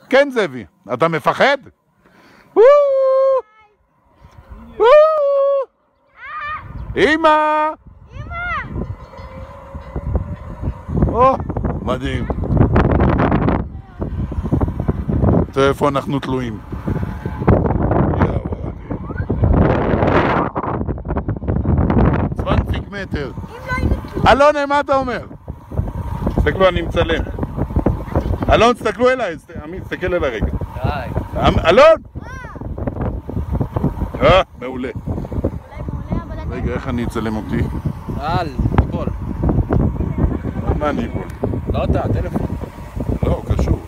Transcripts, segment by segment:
כן זאבי, אתה מפחד? אמא! או, מדהים. תראה איפה אנחנו תלויים. 20 מטר. אלון, מה אתה אומר? תסתכלו, אני מצלם. אלון, תסתכלו אליי. עמית, תסתכל אליי רגע. אלון! מעולה. רגע, איך אני אצלם אותי? ניפול. מה ניפול? לא אתה, טלפון. לא, קשור.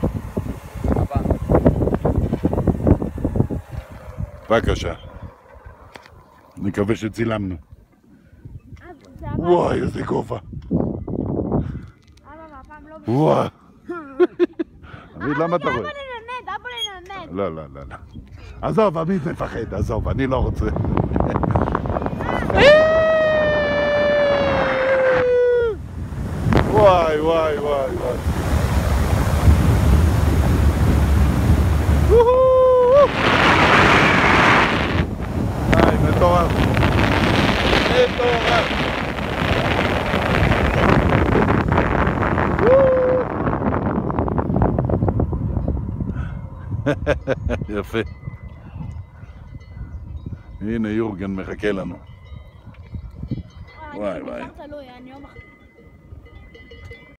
בבקשה. נקווה שצילמנו. וואי, איזה גובה. וואי. עמית, למה אתה רואה? אבא לנדנד. לא, לא, לא, לא. עזוב, עמית מפחד, עזוב, אני לא רוצה. וואי, וואי, וואי, וואי. היי, מטורף. מטורף. יפה. הנה יורגן מחכה לנו. וואי וואי.